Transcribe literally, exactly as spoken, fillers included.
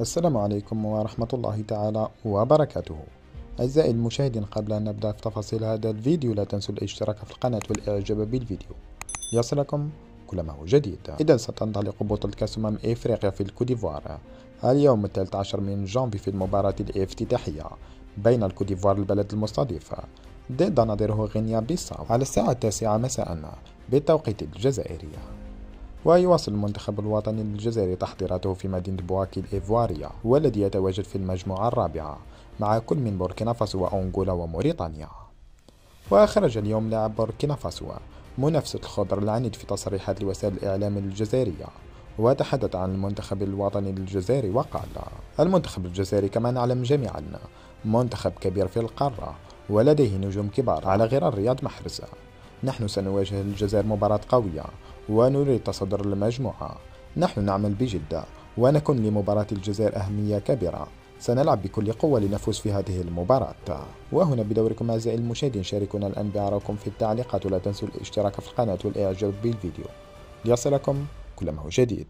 السلام عليكم ورحمة الله تعالى وبركاته. أعزائي المشاهدين، قبل أن نبدأ في تفاصيل هذا الفيديو لا تنسوا الاشتراك في القناة والإعجاب بالفيديو ليصلكم كل ما هو جديد. إذا ستنطلق بطولة كأس أمم إفريقيا في الكوديفوار اليوم الثالث عشر من جانفي في المباراة الافتتاحية بين الكوديفوار البلد المستضيف ضد نظيره غينيا بيساو على الساعة التاسعة مساء بالتوقيت الجزائري. ويواصل المنتخب الوطني الجزائري تحضيراته في مدينة بواكي الإيفوارية، والذي يتواجد في المجموعة الرابعة مع كل من بوركينا فاسو وأنغولا وموريتانيا. وخرج اليوم لاعب بوركينا فاسو منافسة الخضر العنيد في تصريحات لوسائل الإعلام الجزائرية، وتحدث عن المنتخب الوطني الجزائري وقال: المنتخب الجزائري كما نعلم جميعا منتخب كبير في القارة ولديه نجوم كبار على غرار رياض محرز. نحن سنواجه الجزائر مباراة قوية ونريد تصدر المجموعة. نحن نعمل بجدة ونكون لمباراة الجزائر أهمية كبيرة. سنلعب بكل قوة لنفوز في هذه المباراة. وهنا بدوركم أعزائي المشاهدين شاركونا الآن بآرائكم في التعليقات، ولا تنسوا الاشتراك في القناة والإعجاب بالفيديو ليصلكم كل ما هو جديد.